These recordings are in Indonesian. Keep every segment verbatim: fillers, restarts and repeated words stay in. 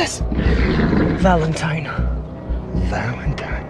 Yes. Valentine. Valentine.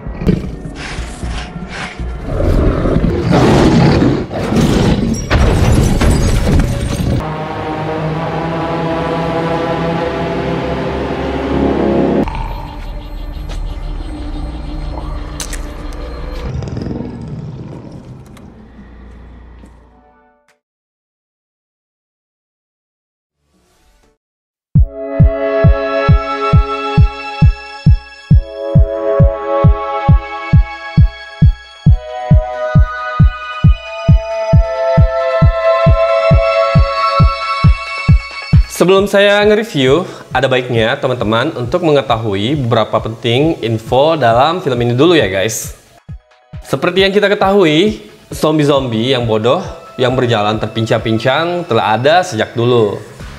Sebelum saya nge-review, ada baiknya teman-teman untuk mengetahui beberapa penting info dalam film ini dulu ya guys. Seperti yang kita ketahui, zombie-zombie yang bodoh yang berjalan terpincang-pincang telah ada sejak dulu.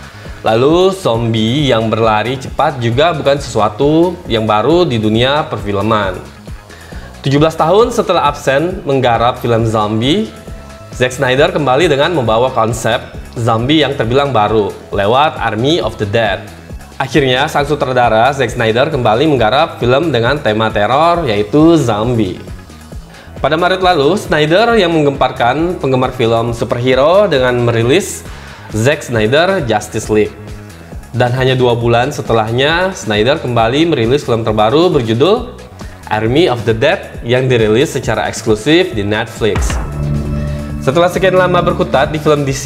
Lalu zombie yang berlari cepat juga bukan sesuatu yang baru di dunia perfilman. tujuh belas tahun setelah absen menggarap film zombie, Zack Snyder kembali dengan membawa konsep zombie yang terbilang baru lewat Army of the Dead. Akhirnya sang sutradara Zack Snyder kembali menggarap film dengan tema teror yaitu zombie. Pada Maret lalu, Snyder yang menggemparkan penggemar film superhero dengan merilis Zack Snyder Justice League. Dan hanya dua bulan setelahnya, Snyder kembali merilis film terbaru berjudul Army of the Dead yang dirilis secara eksklusif di Netflix. Setelah sekian lama berkutat di film D C,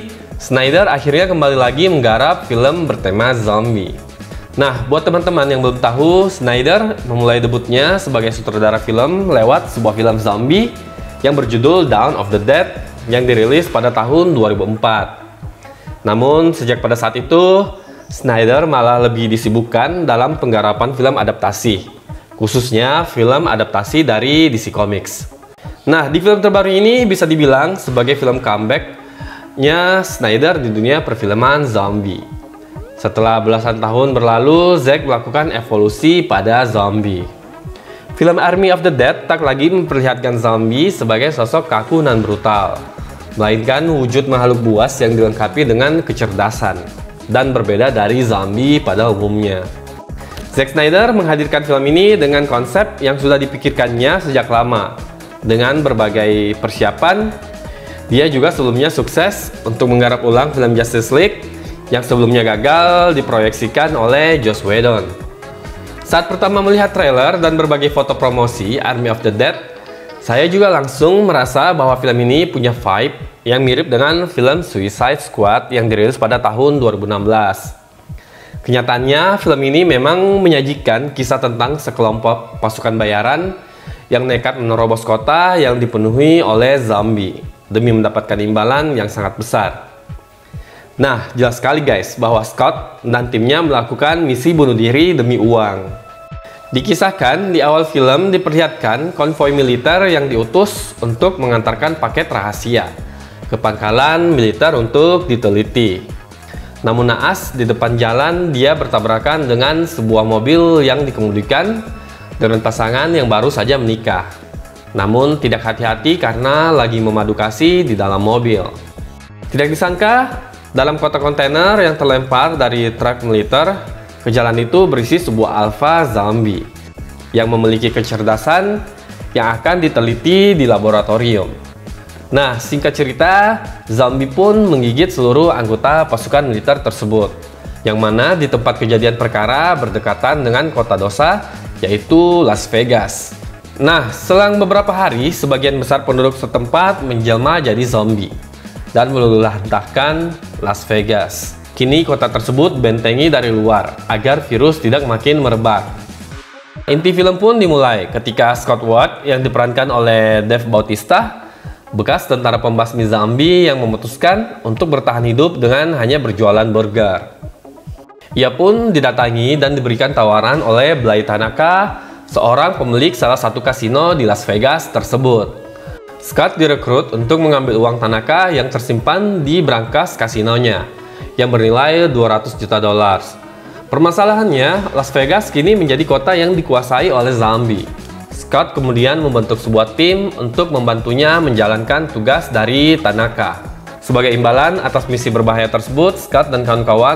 Snyder akhirnya kembali lagi menggarap film bertema zombie. Nah, buat teman-teman yang belum tahu, Snyder memulai debutnya sebagai sutradara film lewat sebuah film zombie yang berjudul Dawn of the Dead yang dirilis pada tahun dua ribu empat. Namun, sejak pada saat itu, Snyder malah lebih disibukkan dalam penggarapan film adaptasi, khususnya film adaptasi dari D C Comics. Nah, di film terbaru ini bisa dibilang sebagai film comeback-nya Snyder di dunia perfilman zombie. Setelah belasan tahun berlalu, Zack melakukan evolusi pada zombie. Film Army of the Dead tak lagi memperlihatkan zombie sebagai sosok kaku dan brutal, melainkan wujud makhluk buas yang dilengkapi dengan kecerdasan dan berbeda dari zombie pada umumnya. Zack Snyder menghadirkan film ini dengan konsep yang sudah dipikirkannya sejak lama. Dengan berbagai persiapan, dia juga sebelumnya sukses untuk menggarap ulang film Justice League yang sebelumnya gagal diproyeksikan oleh Joss Whedon. Saat pertama melihat trailer dan berbagai foto promosi Army of the Dead, saya juga langsung merasa bahwa film ini punya vibe yang mirip dengan film Suicide Squad yang dirilis pada tahun dua ribu enam belas. Kenyataannya, film ini memang menyajikan kisah tentang sekelompok pasukan bayaran yang nekat menerobos kota yang dipenuhi oleh zombie demi mendapatkan imbalan yang sangat besar. Nah, jelas sekali guys bahwa Scott dan timnya melakukan misi bunuh diri demi uang. Dikisahkan di awal film diperlihatkan konvoi militer yang diutus untuk mengantarkan paket rahasia ke pangkalan militer untuk diteliti. Namun naas, di depan jalan dia bertabrakan dengan sebuah mobil yang dikemudikan dengan pasangan yang baru saja menikah. Namun tidak hati-hati karena lagi memadu kasih di dalam mobil. Tidak disangka, dalam kotak kontainer yang terlempar dari truk militer, ke jalan itu berisi sebuah alpha zombie yang memiliki kecerdasan yang akan diteliti di laboratorium. Nah, singkat cerita, zombie pun menggigit seluruh anggota pasukan militer tersebut, yang mana di tempat kejadian perkara berdekatan dengan kota dosa, yaitu Las Vegas. Nah, selang beberapa hari, sebagian besar penduduk setempat menjelma jadi zombie dan meluluhlantahkan Las Vegas. Kini kota tersebut bentengi dari luar agar virus tidak makin merebak. Inti film pun dimulai ketika Scott Ward yang diperankan oleh Dave Bautista, bekas tentara pembasmi zombie yang memutuskan untuk bertahan hidup dengan hanya berjualan burger. Ia pun didatangi dan diberikan tawaran oleh Bly Tanaka, seorang pemilik salah satu kasino di Las Vegas tersebut. Scott direkrut untuk mengambil uang Tanaka yang tersimpan di brankas kasinonya, yang bernilai dua ratus juta dolar. Permasalahannya, Las Vegas kini menjadi kota yang dikuasai oleh zombie. Scott kemudian membentuk sebuah tim untuk membantunya menjalankan tugas dari Tanaka. Sebagai imbalan atas misi berbahaya tersebut, Scott dan kawan-kawan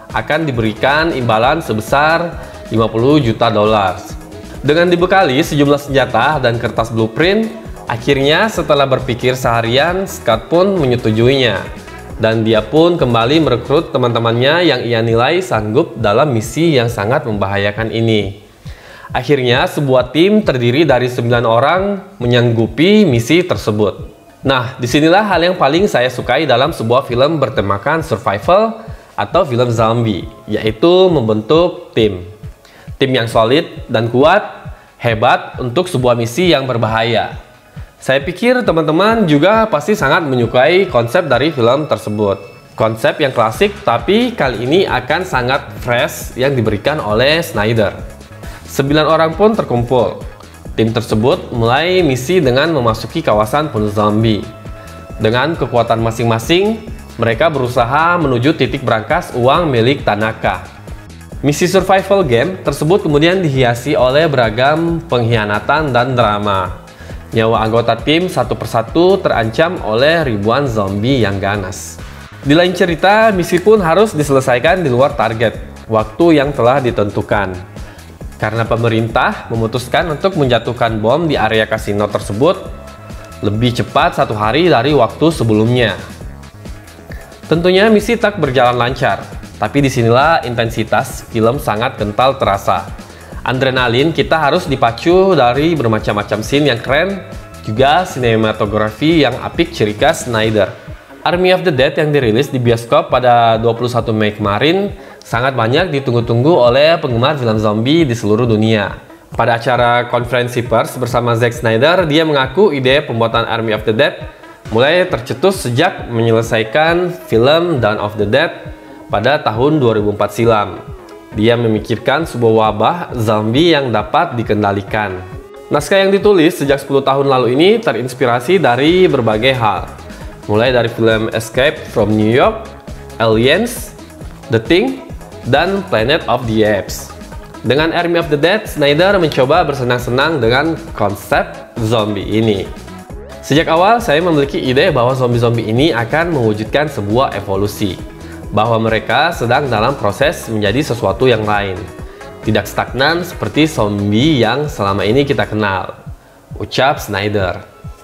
akan diberikan imbalan sebesar lima puluh juta dolar. Dengan dibekali sejumlah senjata dan kertas blueprint, akhirnya setelah berpikir seharian, Scott pun menyetujuinya. Dan dia pun kembali merekrut teman-temannya yang ia nilai sanggup dalam misi yang sangat membahayakan ini. Akhirnya sebuah tim terdiri dari sembilan orang menyanggupi misi tersebut. Nah, disinilah hal yang paling saya sukai dalam sebuah film bertemakan survival atau film zombie, yaitu membentuk tim. Tim yang solid dan kuat, hebat untuk sebuah misi yang berbahaya. Saya pikir teman-teman juga pasti sangat menyukai konsep dari film tersebut. Konsep yang klasik, tapi kali ini akan sangat fresh yang diberikan oleh Snyder. Sembilan orang pun terkumpul. Tim tersebut mulai misi dengan memasuki kawasan penuh zombie. Dengan kekuatan masing-masing, mereka berusaha menuju titik berangkas uang milik Tanaka. Misi survival game tersebut kemudian dihiasi oleh beragam pengkhianatan dan drama. Nyawa anggota tim satu persatu terancam oleh ribuan zombie yang ganas. Di lain cerita, misi pun harus diselesaikan di luar target waktu yang telah ditentukan. Karena pemerintah memutuskan untuk menjatuhkan bom di area kasino tersebut lebih cepat satu hari dari waktu sebelumnya. Tentunya misi tak berjalan lancar, tapi disinilah intensitas film sangat kental terasa. Adrenalin kita harus dipacu dari bermacam-macam scene yang keren, juga sinematografi yang apik ciri khas Snyder. Army of the Dead yang dirilis di bioskop pada dua puluh satu Mei kemarin sangat banyak ditunggu-tunggu oleh penggemar film zombie di seluruh dunia. Pada acara konferensi pers bersama Zack Snyder, dia mengaku ide pembuatan Army of the Dead mulai tercetus sejak menyelesaikan film Dawn of the Dead pada tahun dua ribu empat silam. Dia memikirkan sebuah wabah zombie yang dapat dikendalikan. Naskah yang ditulis sejak sepuluh tahun lalu ini terinspirasi dari berbagai hal, mulai dari film Escape from New York, Aliens, The Thing, dan Planet of the Apes. Dengan Army of the Dead, Snyder mencoba bersenang-senang dengan konsep zombie ini. Sejak awal, saya memiliki ide bahwa zombie-zombie ini akan mewujudkan sebuah evolusi, bahwa mereka sedang dalam proses menjadi sesuatu yang lain, tidak stagnan seperti zombie yang selama ini kita kenal, ucap Snyder.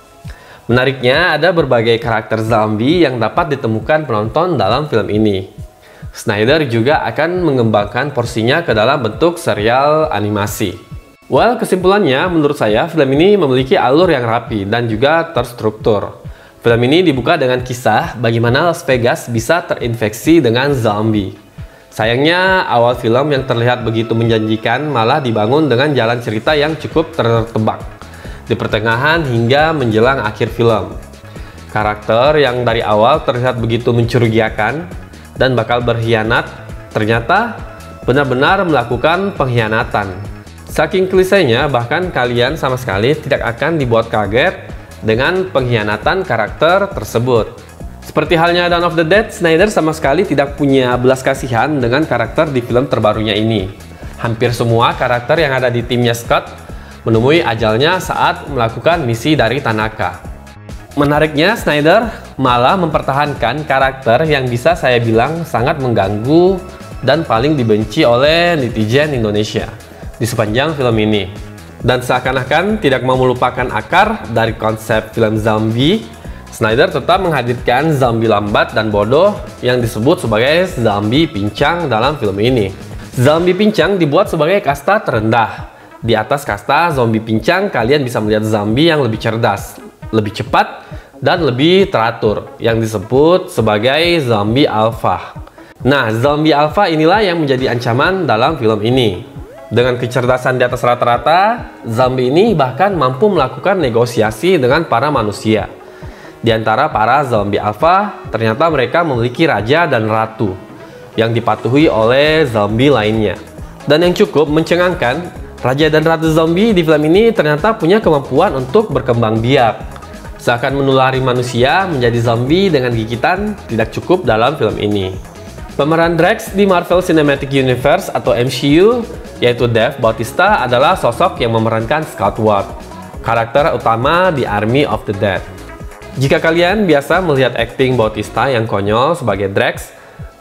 Menariknya, ada berbagai karakter zombie yang dapat ditemukan penonton dalam film ini. Snyder juga akan mengembangkan porsinya ke dalam bentuk serial animasi. Well, kesimpulannya menurut saya film ini memiliki alur yang rapi dan juga terstruktur. Film ini dibuka dengan kisah bagaimana Las Vegas bisa terinfeksi dengan zombie. Sayangnya awal film yang terlihat begitu menjanjikan malah dibangun dengan jalan cerita yang cukup tertebak di pertengahan hingga menjelang akhir film. Karakter yang dari awal terlihat begitu mencurigakan dan bakal berkhianat, ternyata benar-benar melakukan pengkhianatan. Saking klisenya, bahkan kalian sama sekali tidak akan dibuat kaget dengan pengkhianatan karakter tersebut. Seperti halnya Dawn of the Dead, Snyder sama sekali tidak punya belas kasihan dengan karakter di film terbarunya ini. Hampir semua karakter yang ada di timnya Scott menemui ajalnya saat melakukan misi dari Tanaka. Menariknya, Snyder malah mempertahankan karakter yang bisa saya bilang sangat mengganggu dan paling dibenci oleh netizen Indonesia di sepanjang film ini. Dan seakan-akan tidak mau melupakan akar dari konsep film zombie, Snyder tetap menghadirkan zombie lambat dan bodoh yang disebut sebagai zombie pincang dalam film ini. Zombie pincang dibuat sebagai kasta terendah. Di atas kasta zombie pincang, kalian bisa melihat zombie yang lebih cerdas, lebih cepat, dan lebih teratur, yang disebut sebagai zombie alpha. Nah, zombie alpha inilah yang menjadi ancaman dalam film ini. Dengan kecerdasan di atas rata-rata, zombie ini bahkan mampu melakukan negosiasi dengan para manusia. Di antara para zombie alpha, ternyata mereka memiliki raja dan ratu yang dipatuhi oleh zombie lainnya. Dan yang cukup mencengangkan, raja dan ratu zombie di film ini ternyata punya kemampuan untuk berkembang biak. Seakan menulari manusia menjadi zombie dengan gigitan tidak cukup dalam film ini. Pemeran Drax di Marvel Cinematic Universe atau M C U, yaitu Dave Bautista, adalah sosok yang memerankan Scott Ward, karakter utama di Army of the Dead. Jika kalian biasa melihat akting Bautista yang konyol sebagai Drax,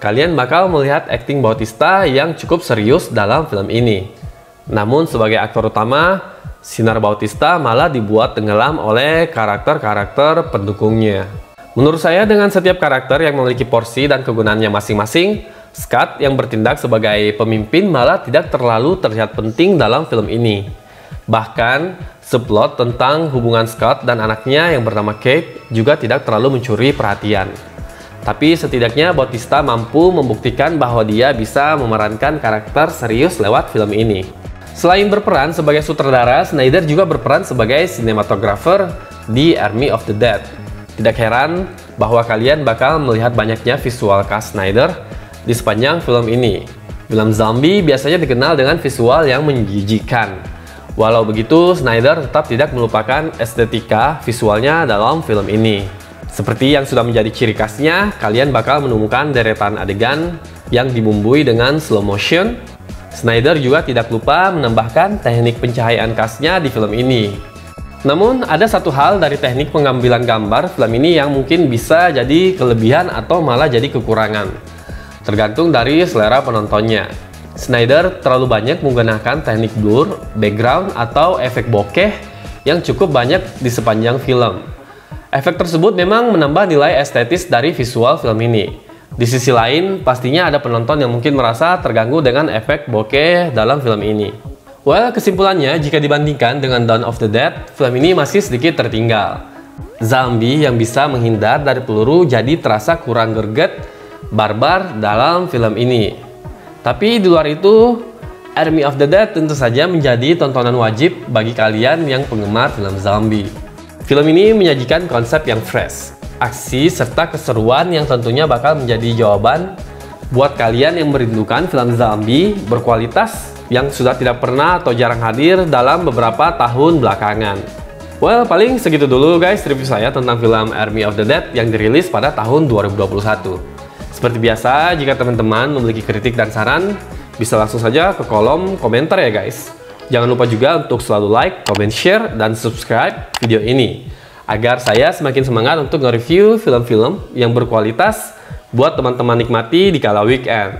kalian bakal melihat akting Bautista yang cukup serius dalam film ini. Namun sebagai aktor utama, sinar Bautista malah dibuat tenggelam oleh karakter-karakter pendukungnya. Menurut saya dengan setiap karakter yang memiliki porsi dan kegunaannya masing-masing, Scott yang bertindak sebagai pemimpin malah tidak terlalu terlihat penting dalam film ini. Bahkan, subplot tentang hubungan Scott dan anaknya yang bernama Kate juga tidak terlalu mencuri perhatian. Tapi setidaknya Bautista mampu membuktikan bahwa dia bisa memerankan karakter serius lewat film ini. Selain berperan sebagai sutradara, Snyder juga berperan sebagai sinematografer di Army of the Dead. Tidak heran bahwa kalian bakal melihat banyaknya visual cast Snyder di sepanjang film ini. Film zombie biasanya dikenal dengan visual yang menjijikan. Walau begitu, Snyder tetap tidak melupakan estetika visualnya dalam film ini. Seperti yang sudah menjadi ciri khasnya, kalian bakal menemukan deretan adegan yang dibumbui dengan slow motion. Snyder juga tidak lupa menambahkan teknik pencahayaan khasnya di film ini. Namun, ada satu hal dari teknik pengambilan gambar film ini yang mungkin bisa jadi kelebihan atau malah jadi kekurangan. Tergantung dari selera penontonnya. Snyder terlalu banyak menggunakan teknik blur, background, atau efek bokeh yang cukup banyak di sepanjang film. Efek tersebut memang menambah nilai estetis dari visual film ini. Di sisi lain, pastinya ada penonton yang mungkin merasa terganggu dengan efek bokeh dalam film ini. Well, kesimpulannya, jika dibandingkan dengan Dawn of the Dead, film ini masih sedikit tertinggal. Zombie yang bisa menghindar dari peluru jadi terasa kurang greget, barbar dalam film ini. Tapi di luar itu, Army of the Dead tentu saja menjadi tontonan wajib bagi kalian yang penggemar film zombie. Film ini menyajikan konsep yang fresh, aksi serta keseruan yang tentunya bakal menjadi jawaban buat kalian yang merindukan film zombie berkualitas yang sudah tidak pernah atau jarang hadir dalam beberapa tahun belakangan. Well, paling segitu dulu guys review saya tentang film Army of the Dead yang dirilis pada tahun dua ribu dua puluh satu. Seperti biasa, jika teman-teman memiliki kritik dan saran, bisa langsung saja ke kolom komentar ya guys. Jangan lupa juga untuk selalu like, comment, share, dan subscribe video ini agar saya semakin semangat untuk nge-review film-film yang berkualitas buat teman-teman nikmati di kala weekend.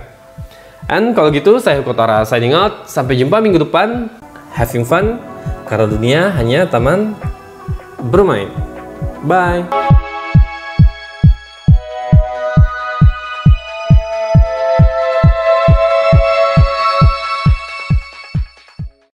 And kalau gitu, saya Hugo Tara signing out. Sampai jumpa minggu depan. Having fun, karena dunia hanya taman bermain. Bye!